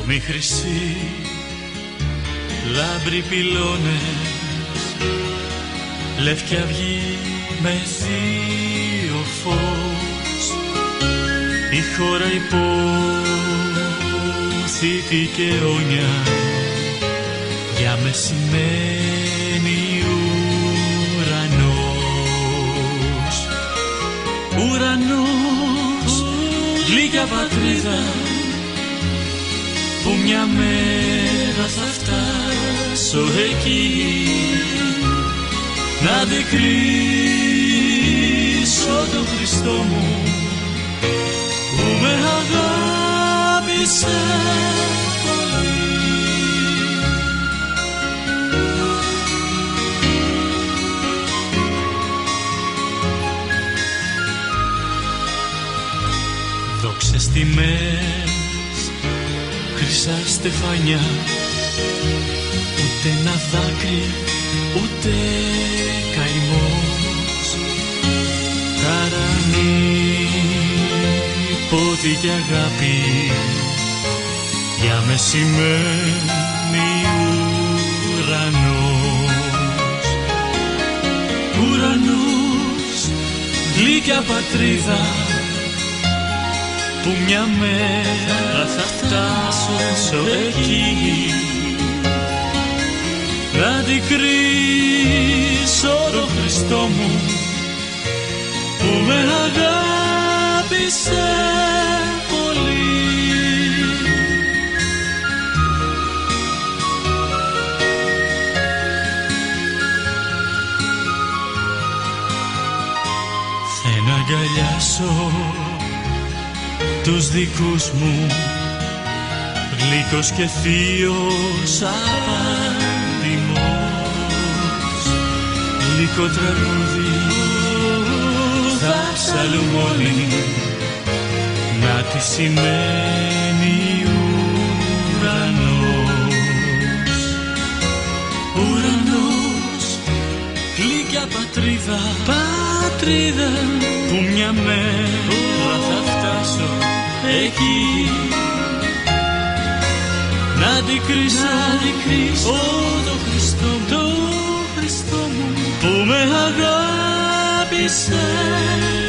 μη χρυσή, λάμπροι πυλώνες, λευκή αυγή με θείο φως. Η χώρα υπόθητη και αιώνια, για μεσημένη ουρανός. Ουρανός, γλυκιά πατρίδα, που μια μέρα θα φτάσω εκεί, να αντικρίσω τον Χριστό μου που με αγάπησε πολύ. Δόξες τιμές, χρυσά στεφάνια, ούτε ένα δάκρυ, ούτε καημός. Ταρανή, πότη και αγάπη, για μεσημένη ουρανός. Ουρανός, γλυκιά πατρίδα, που μια μέρα θα φτάσω εκεί, να αντικρίσω τον Χριστό μου που με αγάπησε πολύ. Θα αγκαλιάσω τους δικούς μου, γλυκός και θείος απαντημός. Γλυκό τραγούδι θα ψαλμώνει, να τι σημαίνει ουρανός. Ουρανός, γλυκιά πατρίδα, πατρίδα, που μια μέρα θα φτάσω εκεί, να αντικρίσω το Χριστό μου που με αγάπησε.